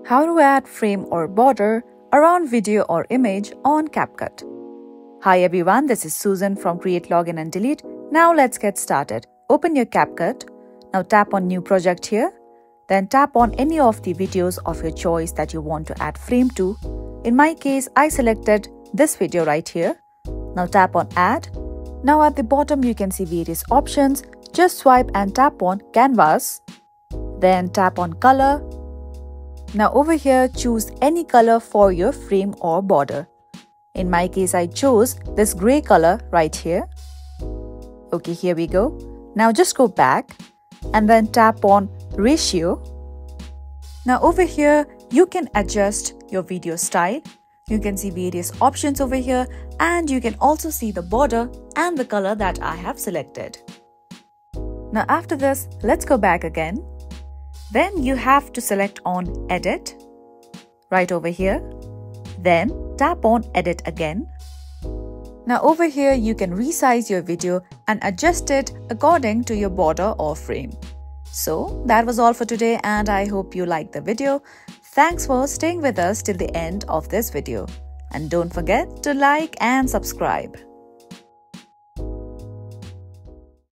How to add frame or border around video or image on CapCut. Hi everyone, this is Susan from Create, Login and Delete. Now let's get started. Open your CapCut. Now tap on New Project here. Then tap on any of the videos of your choice that you want to add frame to. In my case, I selected this video right here. Now tap on Add. Now at the bottom you can see various options. Just swipe and tap on Canvas. Then tap on Color. Now over here choose any color for your frame or border. In my case I chose this gray color right here. Okay, here we go. Now just go back and then tap on Ratio. Now over here you can adjust your video style. You can see various options over here and you can also see the border and the color that I have selected. Now after this, let's go back again. Then you have to select on Edit right over here. Then tap on Edit again. Now over here you can resize your video and adjust it according to your border or frame. So that was all for today and I hope you liked the video. Thanks for staying with us till the end of this video. And don't forget to like and subscribe.